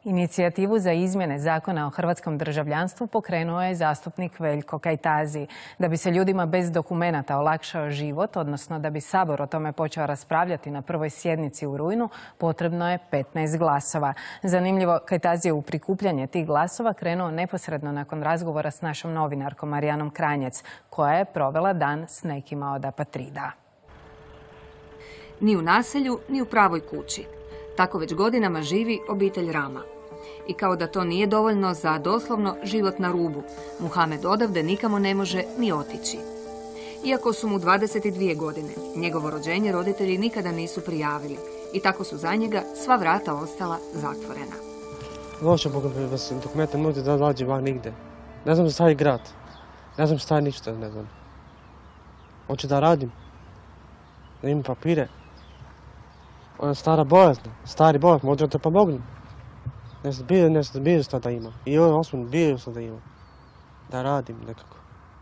Inicijativu za izmjene zakona o hrvatskom državljanstvu pokrenuo je zastupnik Veljko Kajtazi. Da bi se ljudima bez dokumenata olakšao život, odnosno da bi Sabor o tome počeo raspravljati na prvoj sjednici u rujnu, potrebno je 15 glasova. Zanimljivo, Kajtazi je u prikupljanje tih glasova krenuo neposredno nakon razgovora s našom novinarkom Marijanom Kranjec, koja je provela dan s nekima od apatrida. Ni u naselju, ni u pravoj kući. Tako već godinama živi obitelj Rama. I kao da to nije dovoljno za doslovno život na rubu, Muhamed odavde nikamo ne može ni otići. Iako su mu 22 godine, njegovo rođenje roditelji nikada nisu prijavili i tako su za njega sva vrata ostala zatvorena. Loše bez dokumenta ne mogu da dođe van nigde. Ne znam šta je grad. Ne znam šta je ništa, ne znam. Hoću da radim. Da imam papire. Ona je stara bolesna, stari bolest, možda te pomognu. Nešto bilo šta da ima. I ovo osnovno bilo šta da ima. Da radim nekako.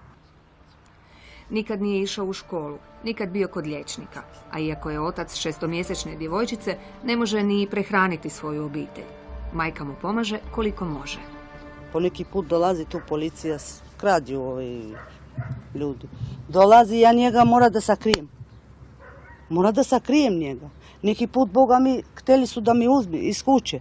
Nikad nije išao u školu, nikad bio kod liječnika. A iako je otac 6-mjesečne djevojčice, ne može ni prehraniti svoju obitelj. Majka mu pomaže koliko može. Poneki put dolazi tu policija, krađu ovi ljudi. Dolazi, ja njega mora da sakrijem. Mora da sakrijem njega. Neki put, Boga mi, htjeli su da mi uzme iz kuće.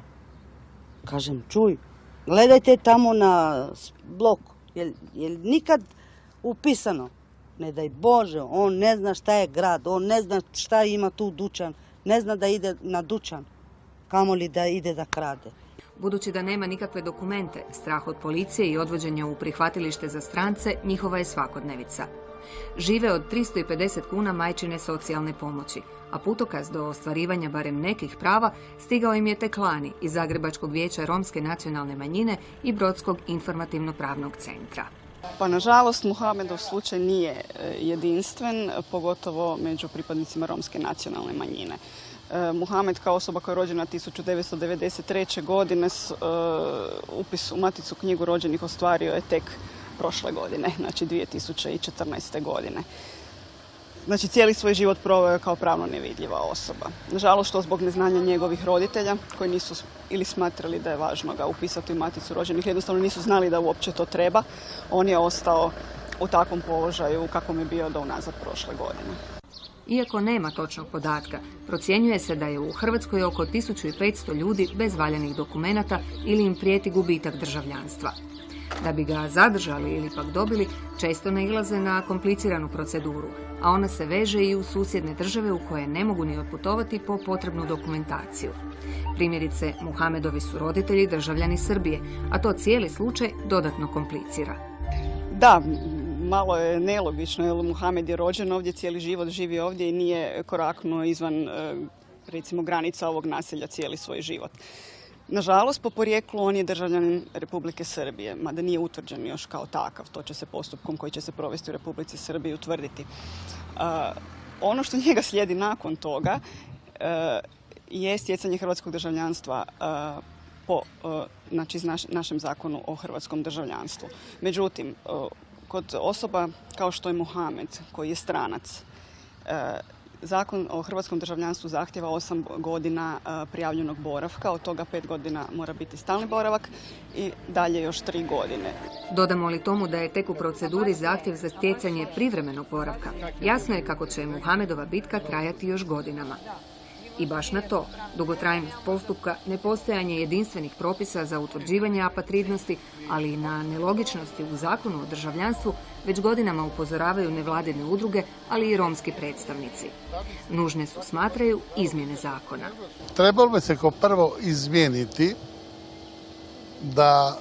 Kažem, čuj, gledajte tamo na blok. Je nikad upisano? Ne daj Bože, on ne zna šta je grad, on ne zna šta ima tu dućan, ne zna da ide na dućan, kamoli da ide da krade. Budući da nema nikakve dokumente, strah od policije i odvođenja u prihvatilište za strance njihova je svakodnevica. Žive od 350 kuna majčine socijalne pomoći, a putokaz do ostvarivanja barem nekih prava stigao im je tek lani iz Zagrebačkog vijeća romske nacionalne manjine i Brodskog informativno-pravnog centra. Pa nažalost, Muhamedov slučaj nije jedinstven, pogotovo među pripadnicima romske nacionalne manjine. Muhamed kao osoba koja je rođena 1993. godine upis u Maticu knjigu rođenih ostvario je tek prošle godine, znači 2014. godine. Znači cijeli svoj život proveo je kao pravno nevidljiva osoba. Nažalost, što zbog neznanja njegovih roditelja, koji nisu ili smatrali da je važno ga upisati u Maticu rođenih, jednostavno nisu znali da uopće to treba, on je ostao u takvom položaju u kakvom je bio do unazad prošle godine. Iako nema točnog podatka, procjenjuje se da je u Hrvatskoj oko 1500 ljudi bez valjanih dokumenata ili im prijeti gubitak državljanstva. Da bi ga zadržali ili pak dobili, često nailaze na kompliciranu proceduru, a ona se veže i u susjedne države u koje ne mogu ni otputovati po potrebnu dokumentaciju. Primjerice, Muhamedovi su roditelji državljani Srbije, a to cijeli slučaj dodatno komplicira. Da, malo je nelogično, jer Muhamed je rođen ovdje, cijeli život živi ovdje i nije koraknuo izvan, recimo, granica ovog naselja cijeli svoj život. Nažalost, po porijeklu on je državljanin Republike Srbije, mada nije utvrđen još kao takav. To će se postupkom koji će se provesti u Republici Srbiji utvrditi. Ono što njega slijedi nakon toga je stjecanje hrvatskog državljanstva po našem zakonu o hrvatskom državljanstvu. Međutim, kod osoba kao što je Muhamed, koji je stranac, Zakon o hrvatskom državljanstvu zahtjeva 8 godina prijavljenog boravka, od toga 5 godina mora biti stalni boravak i dalje još 3 godine. Dodamo li tomu da je tek u proceduri zahtjev za stjecanje privremenog boravka, jasno je kako će Muhamedova bitka trajati još godinama. I baš na to, dugotrajnost postupka, nepostojanje jedinstvenih propisa za utvrđivanje apatridnosti, ali i na nelogičnosti u zakonu o državljanstvu, već godinama upozoravaju nevladine udruge, ali i romski predstavnici. Nužne su, smatraju, izmjene zakona. Trebalo bi se kao prvo izmijeniti da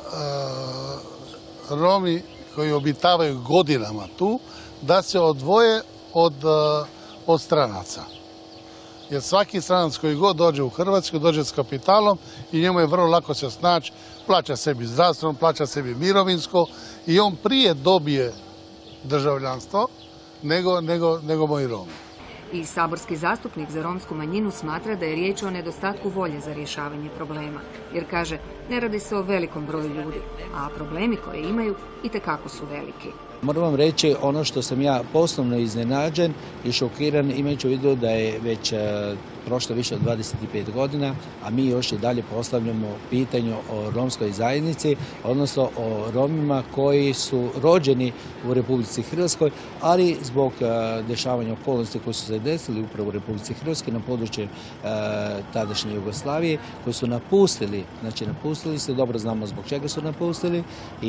Romi koji obitavaju godinama tu, da se odvoje od stranaca. Jer svaki stranac koji god dođe u Hrvatsku, dođe s kapitalom i njemu je vrlo lako se snaći, plaća sebi zdravstveno, plaća sebi mirovinsko i on prije dobije državljanstvo nego moji Romi. I saborski zastupnik za romsku manjinu smatra da je riječ o nedostatku volje za rješavanje problema, jer kaže, ne radi se o velikom broju ljudi, a problemi koje imaju itekako su veliki. Moram vam reći ono što sam ja poslovno iznenađen i šokiran imajući u vidu da je već prošlo više od 25 godina, a mi još i dalje postavljamo pitanje o romskoj zajednici, odnosno o Romima koji su rođeni u Republici Hrvatskoj, ali zbog dešavanja okolnosti koji su se desili upravo u Republici Hrvatskoj na području tadašnje Jugoslavije, koji su napustili, znači napustili se, dobro znamo zbog čega su napustili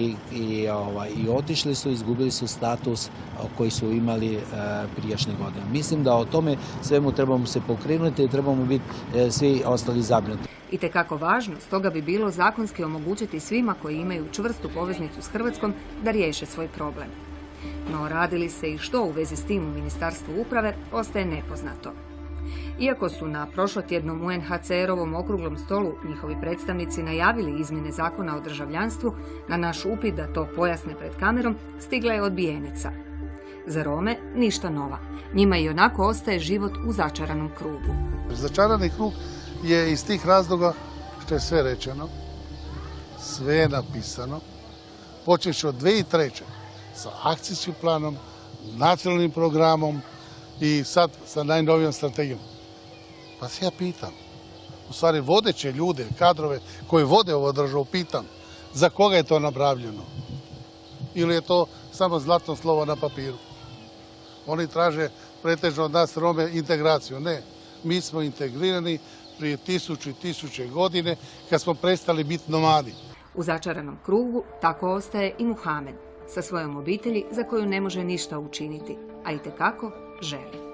i otišli su, izgubili su status koji su imali prijašnje godine. Mislim da o tome svemu trebamo se pokrenuti i trebamo biti svi ostali zabrinuti. Itekako važno, stoga bi bilo zakonski omogućiti svima koji imaju čvrstu poveznicu s Hrvatskom da riješe svoj problem. No radi li se i što u vezi s tim u Ministarstvu uprave, ostaje nepoznato. Iako su na prošlotjednom UNHCR-ovom okruglom stolu njihovi predstavnici najavili izmjene zakona o državljanstvu, na naš upit da to pojasne pred kamerom stigla je odbijenica. Za Rome ništa nova. Njima i onako ostaje život u začaranom krugu. Začarani krug je iz tih razloga što je sve rečeno, sve je napisano, počevši od 2003. sa akcijskim planom, nacionalnim programom i sad sa najnovijom strategijom. Pa se ja pitam, u stvari vodeće ljude, kadrove koji vode ovo državu, pitam za koga je to napravljeno? Ili je to samo zlatno slovo na papiru? Oni traže pretežno od nas Rome integraciju. Ne, mi smo integrirani prije 1000 i 1000 godine kad smo prestali biti nomadi. U začaranom krugu tako ostaje i Muhamed sa svojom obitelji za koju ne može ništa učiniti, a itekako želi.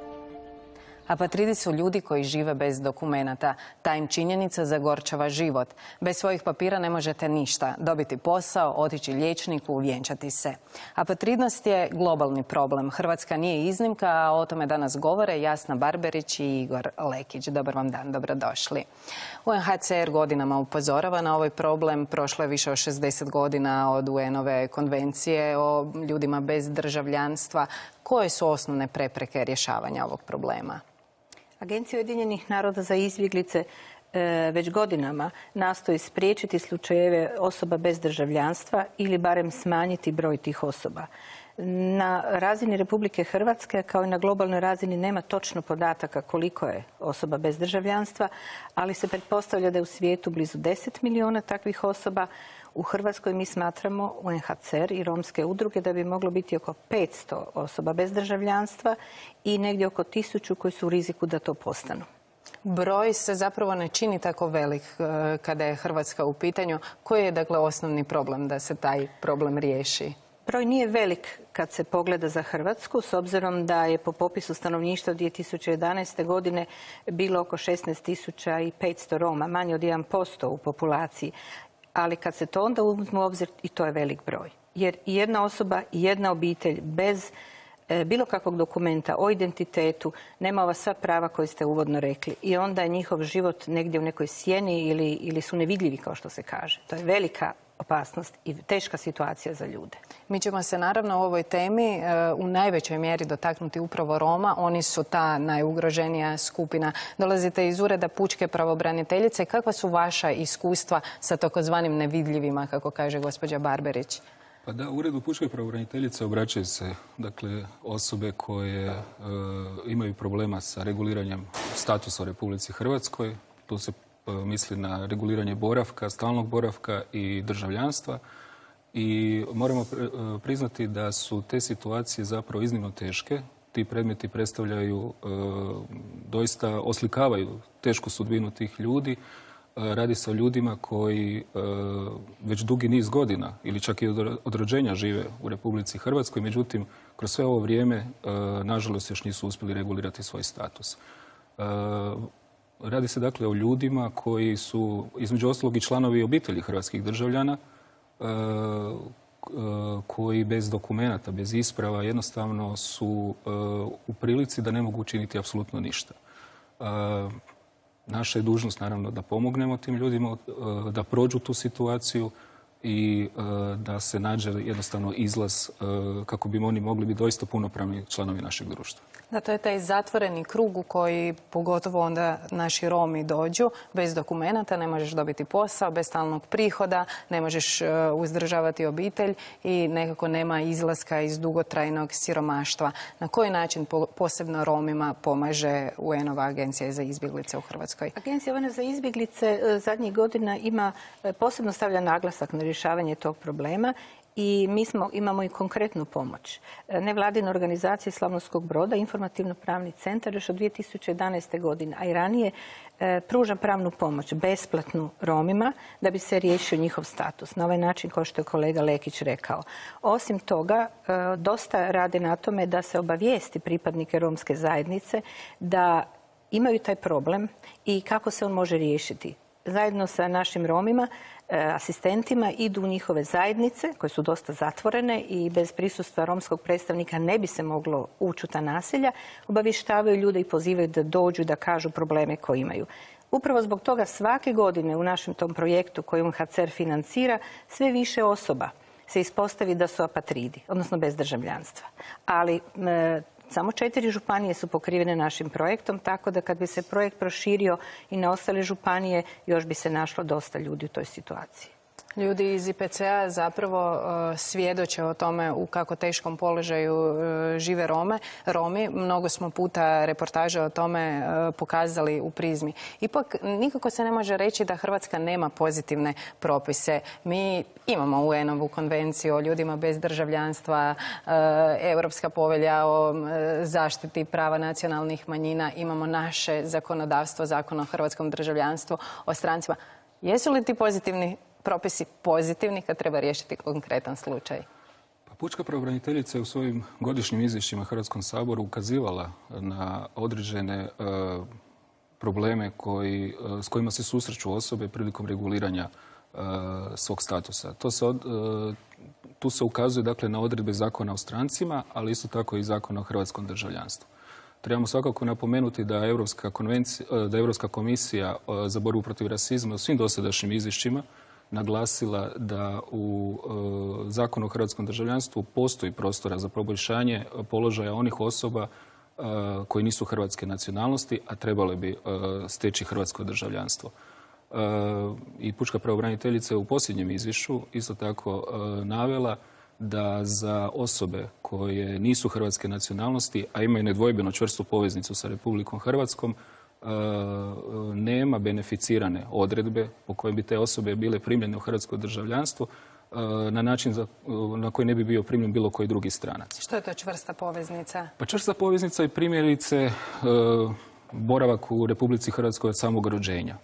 Apatridi su ljudi koji žive bez dokumenata. Ta im činjenica zagorčava život. Bez svojih papira ne možete ništa. Dobiti posao, otići liječniku, vjenčati se. Apatridnost je globalni problem. Hrvatska nije iznimka, a o tome danas govore Jasna Barberić i Igor Lekić. Dobar vam dan, dobrodošli. UNHCR godinama upozorava na ovaj problem. Prošlo je više od 60 godina od UN-ove konvencije o ljudima bez državljanstva. Koje su osnovne prepreke rješavanja ovog problema? Agencija Ujedinjenih naroda za izbjeglice već godinama nastoji spriječiti slučajeve osoba bez državljanstva ili barem smanjiti broj tih osoba. Na razini Republike Hrvatske, kao i na globalnoj razini, nema točno podataka koliko je osoba bez državljanstva, ali se pretpostavlja da je u svijetu blizu 10 milijuna takvih osoba. U Hrvatskoj mi smatramo, UNHCR i romske udruge, da bi moglo biti oko 500 osoba bez državljanstva i negdje oko 1000 koji su u riziku da to postanu. Broj se zapravo ne čini tako velik kada je Hrvatska u pitanju. Koji je dakle osnovni problem da se taj problem riješi? Broj nije velik kad se pogleda za Hrvatsku, s obzirom da je po popisu stanovništva 2011. godine bilo oko 16.500 Roma, manje od 1% u populaciji. Ali kad se to onda uzme u obzir, i to je velik broj. Jer jedna osoba i jedna obitelj bez bilo kakvog dokumenta o identitetu nema ova sva prava koje ste uvodno rekli. I onda je njihov život negdje u nekoj sjeni ili su nevidljivi, kao što se kaže. To je velika opasnost i teška situacija za ljude. Mi ćemo se naravno u ovoj temi u najvećoj mjeri dotaknuti upravo Roma. Oni su ta najugroženija skupina. Dolazite iz Ureda pučke pravobraniteljice. Kakva su vaša iskustva sa takozvanim nevidljivima, kako kaže gospođa Barberić? Pa da, u Uredu pučke pravobraniteljice obraćaju se osobe koje imaju problema sa reguliranjem statusa u Republici Hrvatskoj. Tu se misli na reguliranje boravka, stalnog boravka i državljanstva. I moramo priznati da su te situacije zapravo iznimno teške. Ti predmeti predstavljaju, doista oslikavaju tešku sudbinu tih ljudi. Radi se o ljudima koji već dugi niz godina ili čak i od rođenja žive u Republici Hrvatskoj, međutim, kroz sve ovo vrijeme, nažalost, još nisu uspjeli regulirati svoj status. Radi se dakle o ljudima koji su, između ostalog, i članovi obitelji hrvatskih državljana, koji bez dokumenata, bez isprava jednostavno su u prilici da ne mogu učiniti apsolutno ništa. Naša je dužnost, naravno, da pomognemo tim ljudima, da prođu tu situaciju i da se nađe jednostavno izlaz kako bi oni mogli biti doista punopravni članovi našeg društva. Da, to je taj zatvoreni krug u koji pogotovo onda naši Romi dođu bez dokumenata, ne možeš dobiti posao, bez stalnog prihoda, ne možeš uzdržavati obitelj i nekako nema izlaska iz dugotrajnog siromaštva. Na koji način posebno Romima pomaže UN-ova agencija za izbjeglice u Hrvatskoj? Agencija UN za izbjeglice zadnjih godina posebno stavlja naglasak na rješavanje tog problema i mi imamo i konkretnu pomoć. Nevladina organizacija Slavonskog Broda, informativno-pravni centar, još od 2011. godine, a i ranije, pruža pravnu pomoć besplatnu Romima da bi se riješio njihov status. Na ovaj način, kao što je kolega Lekić rekao. Osim toga, dosta rade na tome da se obavijesti pripadnike romske zajednice da imaju taj problem i kako se on može riješiti. Zajedno sa našim Romima, asistentima, idu u njihove zajednice koje su dosta zatvorene i bez prisustva romskog predstavnika ne bi se moglo ući u ta naselja, obavještavaju ljude i pozivaju da dođu da kažu probleme koje imaju. Upravo zbog toga svake godine u našem tom projektu koji UNHCR financira sve više osoba se ispostavi da su apatridi, odnosno bez državljanstva. Ali samo 4 županije su pokrivene našim projektom, tako da kad bi se projekt proširio i na ostale županije, još bi se našlo dosta ljudi u toj situaciji. Ljudi iz IPC-a zapravo svjedoče o tome u kako teškom položaju žive Romi. Mnogo smo puta reportaže o tome pokazali u Prizmi. Ipak nikako se ne može reći da Hrvatska nema pozitivne propise. Mi imamo UN-ovu konvenciju o ljudima bez državljanstva, Europska povelja o zaštiti prava nacionalnih manjina, imamo naše zakonodavstvo, Zakon o hrvatskom državljanstvu, o strancima. Jesu li ti pozitivni propisi pozitivni kad treba riješiti konkretan slučaj? Pa pučka pravobraniteljica je u svojim godišnjim izvješćima Hrvatskom saboru ukazivala na određene probleme s kojima se susreću osobe prilikom reguliranja svog statusa. Tu se ukazuje dakle, na odredbe Zakona o strancima, ali isto tako i Zakona o hrvatskom državljanstvu. Trebamo svakako napomenuti da Europska komisija za borbu protiv rasizma u svim dosadašnjim izvješćima naglasila da u Zakonu o hrvatskom državljanstvu postoji prostora za poboljšanje položaja onih osoba koji nisu hrvatske nacionalnosti, a trebale bi steći hrvatsko državljanstvo. I pučka pravobraniteljica je u posljednjem izvješću isto tako navela da za osobe koje nisu hrvatske nacionalnosti, a imaju nedvojbeno čvrstu poveznicu sa Republikom Hrvatskom, nema beneficirane odredbe po kojim bi te osobe bile primljene u hrvatsko državljanstvo na način na koji ne bi bio primljen bilo koji drugi stranac. Što je to čvrsta poveznica? Pa čvrsta poveznica je primjerice boravak u Republici Hrvatskoj od samog rođenja.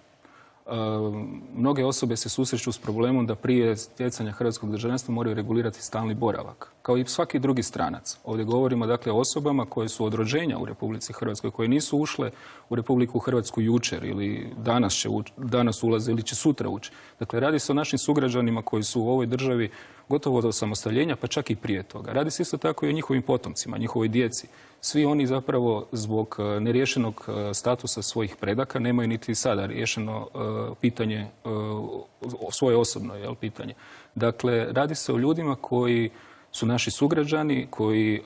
Mnoge osobe se susreću s problemom da prije stjecanja hrvatskog državljanstva moraju regulirati stalni boravak, kao i svaki drugi stranac. Ovdje govorimo dakle o osobama koje su od rođenja u Republici Hrvatskoj, koje nisu ušle u Republiku Hrvatsku jučer ili danas ulaze ili će sutra ući. Dakle, radi se o našim sugrađanima koji su u ovoj državi gotovo od osamostaljenja, pa čak i prije toga. Radi se isto tako i o njihovim potomcima, njihovoj djeci. Svi oni zapravo zbog neriješenog statusa svojih predaka nemaju niti sada riješeno pitanje, svoje osobno pitanje. Dakle, radi se o ljudima koji su naši sugrađani, koji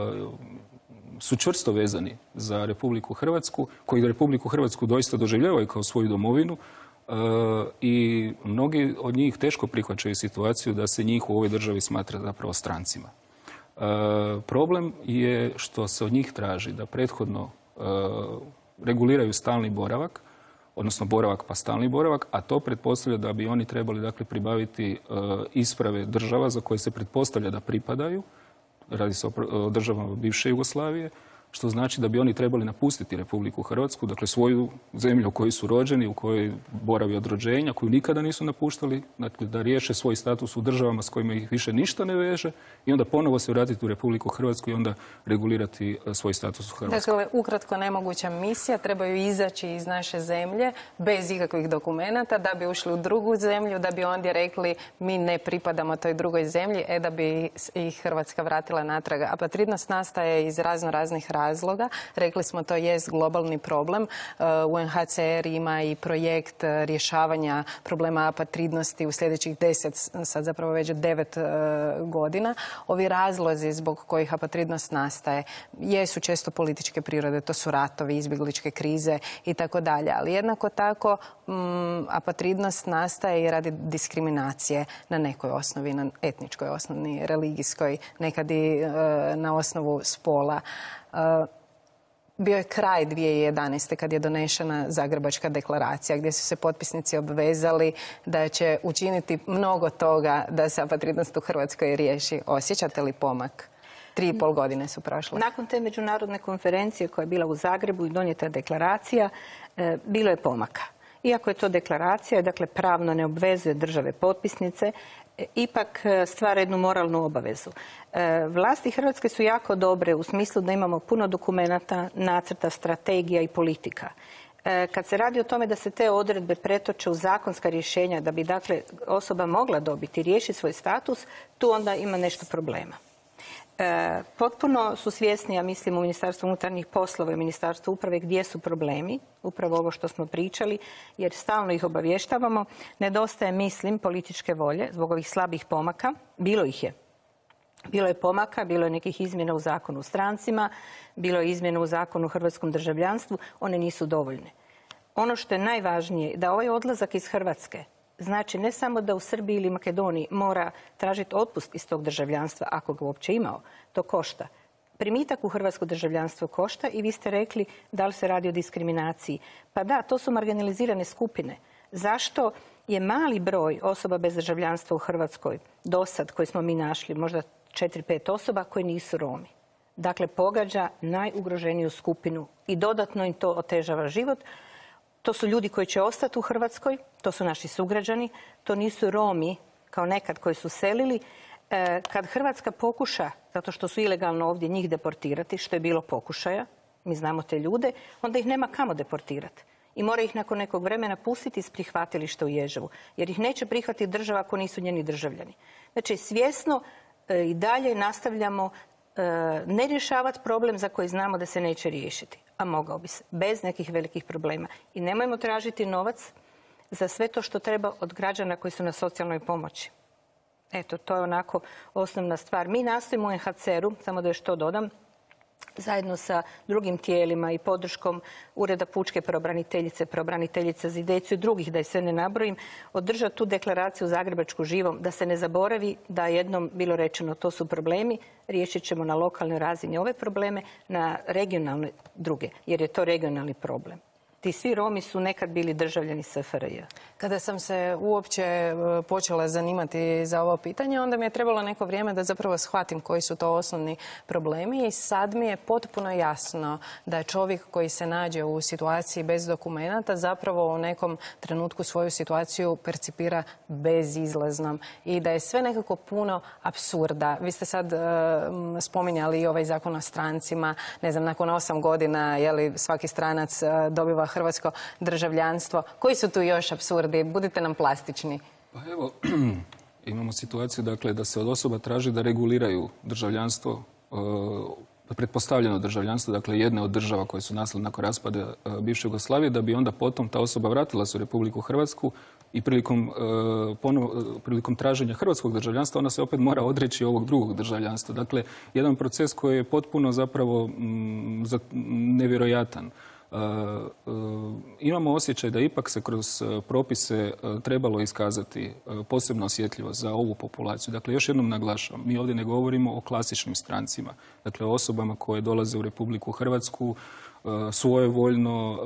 su čvrsto vezani za Republiku Hrvatsku, koji Republiku Hrvatsku doista doživljavaju kao svoju domovinu i mnogi od njih teško prihvaćaju situaciju da se njih u ovoj državi smatra zapravo strancima. Problem je što se od njih traži da prethodno reguliraju stalni boravak, odnosno boravak pa stalni boravak, a to pretpostavlja da bi oni trebali dakle, pribaviti isprave država za koje se pretpostavlja da pripadaju, radi se o državama bivše Jugoslavije, što znači da bi oni trebali napustiti Republiku Hrvatsku, dakle svoju zemlju u kojoj su rođeni, u kojoj boravi od rođenja, koju nikada nisu napuštali, dakle da riješe svoj status u državama s kojima ih više ništa ne veže i onda ponovo se vratiti u Republiku Hrvatsku i onda regulirati svoj status u Hrvatskoj. Dakle, ukratko nemoguća misija, trebaju izaći iz naše zemlje bez ikakvih dokumenata da bi ušli u drugu zemlju, da bi ondje rekli mi ne pripadamo toj drugoj zemlji, da bi ih Hrvatska vratila natrag. Apatridnost nastaje iz raznih razloga. razloga. Rekli smo, to jest globalni problem. UNHCR ima i projekt rješavanja problema apatridnosti u sljedećih 10, sad zapravo već 9 godina. Ovi razlozi zbog kojih apatridnost nastaje jesu često političke prirode, to su ratovi, izbjegličke krize i tako dalje. Ali jednako tako apatridnost nastaje i radi diskriminacije na nekoj osnovi, na etničkoj osnovi, religijskoj, nekad i na osnovu spola. Bio je kraj 2011. kad je donešena Zagrebačka deklaracija gdje su se potpisnici obvezali da će učiniti mnogo toga da se apatridnost u Hrvatskoj riješi. Osjećate li pomak? 3,5 godine su prošle. Nakon te međunarodne konferencije koja je bila u Zagrebu i donijeta deklaracija, bilo je pomaka. Iako je to deklaracija, dakle pravno ne obvezuje države potpisnice, ipak stvara jednu moralnu obavezu. Vlasti Hrvatske su jako dobre u smislu da imamo puno dokumenata, nacrta, strategija i politika. Kad se radi o tome da se te odredbe pretoče u zakonska rješenja da bi dakle osoba mogla dobiti i riješiti svoj status, tu onda ima nešto problema. Potpuno su svjesni, ja mislim, u Ministarstvu unutarnjih poslova i Ministarstvu uprave gdje su problemi, upravo ovo što smo pričali, jer stalno ih obavještavamo. Nedostaje, mislim, političke volje zbog ovih slabih pomaka. Bilo ih je. Bilo je pomaka, bilo je nekih izmjena u zakonu o strancima, bilo je izmjena u zakonu o hrvatskom državljanstvu. One nisu dovoljne. Ono što je najvažnije, da ovaj odlazak iz Hrvatske znači ne samo da u Srbiji ili Makedoniji mora tražiti otpust iz tog državljanstva, ako ga uopće imao, to košta. Primitak u hrvatsko državljanstvo košta i vi ste rekli da li se radi o diskriminaciji. Pa da, to su marginalizirane skupine. Zašto je mali broj osoba bez državljanstva u Hrvatskoj dosad koji smo mi našli, možda 4-5 osoba koji nisu Romi? Dakle, pogađa najugroženiju skupinu i dodatno im to otežava život. To su ljudi koji će ostati u Hrvatskoj, to su naši sugrađani, to nisu Romi kao nekad koji su selili. Kad Hrvatska pokuša, zato što su ilegalno ovdje, njih deportirati, što je bilo pokušaja, mi znamo te ljude, onda ih nema kamo deportirati. I mora ih nakon nekog vremena pustiti iz prihvatilišta u Ježevu, jer ih neće prihvatiti država ako nisu njeni državljani. Znači, svjesno i dalje nastavljamo ne rješavati problem za koji znamo da se neće riješiti, a mogao bi se, bez nekih velikih problema. I nemojmo tražiti novac za sve to što treba od građana koji su na socijalnoj pomoći. Eto, to je onako osnovna stvar. Mi nastojimo u UNHCR-u, samo da još to dodam, zajedno sa drugim tijelima i podrškom Ureda pučke pravobraniteljice za djecu i drugih, da je sve ne nabrojim, održati tu deklaraciju zagrebačku živom, da se ne zaboravi da jednom bilo rečeno to su problemi, riješit ćemo na lokalnoj razini ove probleme, na regionalne druge, jer je to regionalni problem. Ti svi Romi su nekad bili državljani SFRJ. Kada sam se uopće počela zanimati za ovo pitanje, onda mi je trebalo neko vrijeme da zapravo shvatim koji su to osnovni problemi i sad mi je potpuno jasno da čovjek koji se nađe u situaciji bez dokumenata zapravo u nekom trenutku svoju situaciju percipira bezizlaznom i da je sve nekako puno apsurda. Vi ste sad spominjali i ovaj zakon o strancima, ne znam, nakon 8 godina svaki stranac dobiva hrvatsko državljanstvo. Koji su tu još apsurdi? Budite nam plastični. Pa evo, imamo situaciju dakle, da se od osoba traži da reguliraju državljanstvo, pretpostavljeno državljanstvo, dakle jedne od država koje su nastale nakon raspada bivše Jugoslavije, da bi onda potom ta osoba vratila se u Republiku Hrvatsku i prilikom traženja hrvatskog državljanstva ona se opet mora odreći ovog drugog državljanstva. Dakle, jedan proces koji je potpuno zapravo nevjerojatan. Imamo osjećaj da ipak se kroz propise trebalo iskazati posebno osjetljivost za ovu populaciju. Dakle, još jednom naglašavam, mi ovdje ne govorimo o klasičnim strancima, dakle o osobama koje dolaze u Republiku Hrvatsku, svojevoljno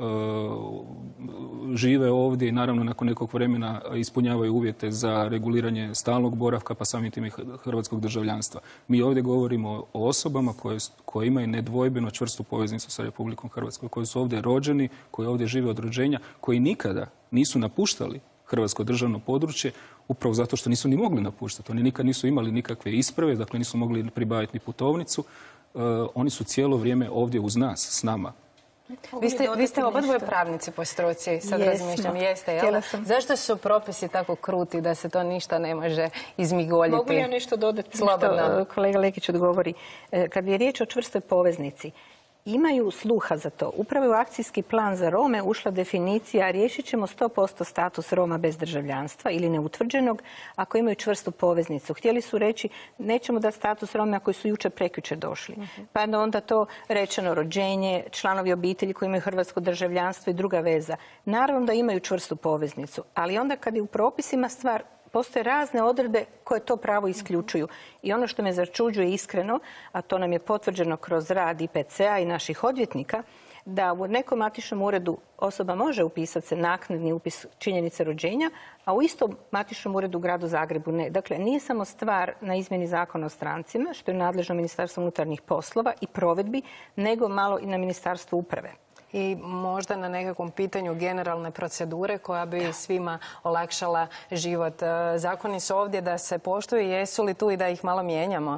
žive ovdje i naravno nakon nekog vremena ispunjavaju uvjete za reguliranje stalnog boravka pa samim time hrvatskog državljanstva. Mi ovdje govorimo o osobama koje imaju nedvojbeno čvrstu poveznicu sa Republikom Hrvatskom, koji su ovdje rođeni, koji ovdje žive od rođenja, koji nikada nisu napuštali hrvatsko državno područje upravo zato što nisu ni mogli napuštati. Oni nikad nisu imali nikakve isprave, dakle nisu mogli pribaviti ni putovnicu. Oni su cijelo vrijeme ovdje uz nas, s nama. Vi ste obadvoje pravnici po struci, sad razmišljam, jeste, jel? Zašto su propisi tako kruti da se to ništa ne može izmigoljiti? Mogu ja nešto dodati, što kolega Lekić odgovori. Kad je riječ o čvrstoj poveznici, imaju sluha za to. Upravo u akcijski plan za Rome ušla definicija riješit ćemo 100% status Roma bez državljanstva ili neutvrđenog ako imaju čvrstu poveznicu. Htjeli su reći nećemo dati status Roma koji su jučer prekjučer došli. Pa je onda to rečeno rođenje, članovi obitelji koji imaju hrvatsko državljanstvo i druga veza. Naravno da imaju čvrstu poveznicu, ali onda kad je u propisima stvar, postoje razne odredbe koje to pravo isključuju. I ono što me začuđuje iskreno, a to nam je potvrđeno kroz rad IPC-a i naših odvjetnika, da u nekom matičnom uredu osoba može upisati se naknadni upis činjenice rođenja, a u istom matičnom uredu u gradu Zagrebu ne. Dakle, nije samo stvar na izmjeni zakona o strancima, što je nadležno Ministarstvo unutarnjih poslova i provedbi, nego malo i na Ministarstvu uprave. I možda na nekakvom pitanju generalne procedure koja bi svima olakšala život. Zakoni su ovdje da se poštuju, jesu li tu i da ih malo mijenjamo?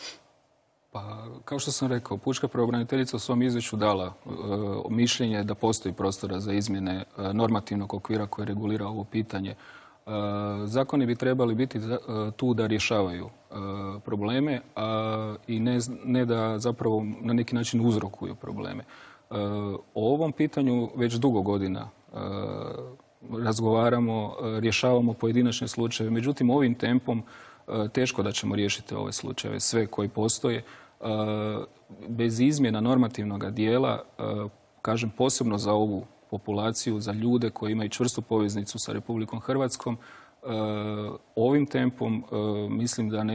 Pa, kao što sam rekao, pučka pravobraniteljica u svom izvješću dala mišljenje da postoji prostora za izmjene normativnog okvira koji regulira ovo pitanje. Zakoni bi trebali biti tu da rješavaju probleme i ne da zapravo na neki način uzrokuju probleme. O ovom pitanju već dugo godina razgovaramo, rješavamo pojedinačne slučajeve. Međutim, ovim tempom teško da ćemo riješiti ove slučajeve, sve koji postoje. Bez izmjena normativnog dijela, kažem posebno za ovu populaciju, za ljude koji imaju čvrstu poveznicu sa Republikom Hrvatskom, ovim tempom mislim da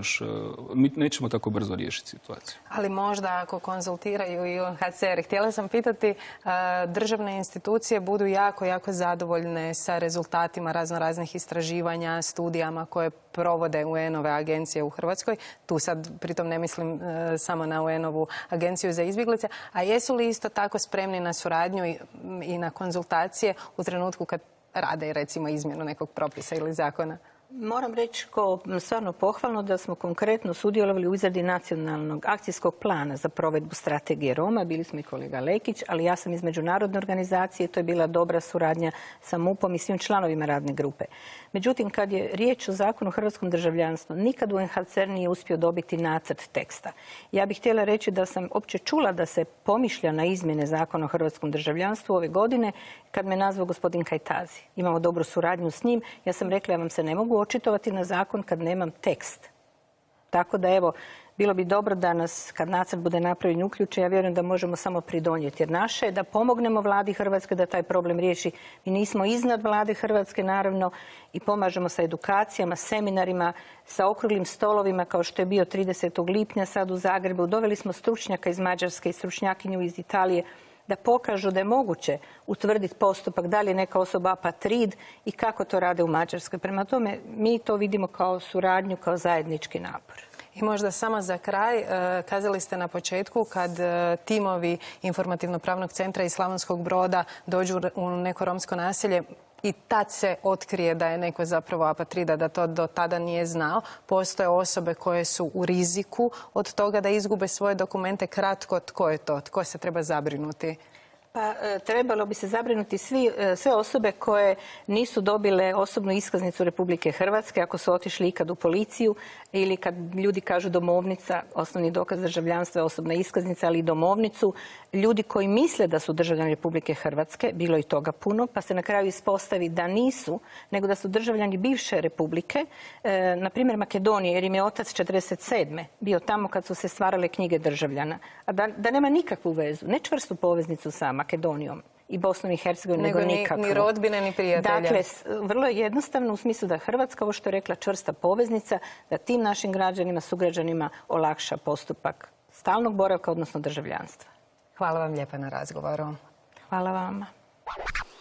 nećemo tako brzo riješiti situaciju. Ali možda ako konzultiraju i UNHCR. Htjela sam pitati, državne institucije budu jako zadovoljne sa rezultatima raznih istraživanja, studijama koje provode UN-ove agencije u Hrvatskoj. Tu sad pritom ne mislim samo na UN-ovu agenciju za izbjeglice. A jesu li isto tako spremni na suradnju i na konzultacije u trenutku kad rade recimo izmjenu nekog propisa ili zakona? Moram reći kao stvarno pohvalno da smo konkretno sudjelovali u izradi nacionalnog akcijskog plana za provedbu strategije Roma. Bili smo i kolega Lekić, ali ja sam iz međunarodne organizacije. To je bila dobra suradnja sa MUP-om i svim članovima radne grupe. Međutim, kad je riječ o zakonu o hrvatskom državljanstvu, nikad UNHCR nije uspio dobiti nacrt teksta. Ja bih htjela reći da sam opće čula da se pomišlja na izmjene zakona o hrvatskom državljanstvu ove godine kad me nazvao gospodin Kajtazi. Imamo dobru suradnju s njim. Ja sam rekla, ja vam se ne mogu očitovati na zakon kad nemam tekst. Tako da evo, bilo bi dobro da nas, kad nacrt bude napravljen, uključe. Ja vjerujem da možemo samo pridonijeti. Jer naše je da pomognemo vladi Hrvatske da taj problem riješi. Mi nismo iznad vlade Hrvatske, naravno, i pomažemo sa edukacijama, seminarima, sa okruglim stolovima, kao što je bio 30. lipnja sad u Zagrebu. Doveli smo stručnjaka iz Mađarske i stručnjakinju iz Italije da pokažu da je moguće utvrditi postupak, da li je neka osoba apatrid i kako to rade u Mađarskoj. Prema tome, mi to vidimo kao suradnju, kao zajednički napor. I možda samo za kraj, kazali ste na početku kad timovi Informativno-pravnog centra iz Slavonskog Broda dođu u neko romsko naselje i tad se otkrije da je neko zapravo apatrida, da to do tada nije znao. Postoje osobe koje su u riziku od toga da izgube svoje dokumente. Kratko, tko je to? Tko se treba zabrinuti? Pa trebalo bi se zabrinuti sve osobe koje nisu dobile osobnu iskaznicu Republike Hrvatske, ako su otišli ikad u policiju ili kad ljudi kažu domovnica, osnovni dokaz državljanstva je osobna iskaznica, ali i domovnicu. Ljudi koji misle da su državljani Republike Hrvatske, bilo i toga puno, pa se na kraju ispostavi da nisu, nego da su državljani bivše republike, na primjer Makedonije, jer im je otac 1947. bio tamo kad su se stvarale knjige državljana. A da nema nikakvu vezu, ne čvrstu poveznicu sa Makedonijom i Bosnom i Hercegovinom, nego nikakvu. Ni rodbine, ni prijatelja. Dakle, vrlo je jednostavno u smislu da Hrvatska, ovo što je rekla, čvrsta poveznica, da tim našim građanima, sugrađanima olakša postupak stalnog boravka, odnosno državljanstva. Hvala vam lijepa na razgovoru. Hvala vama.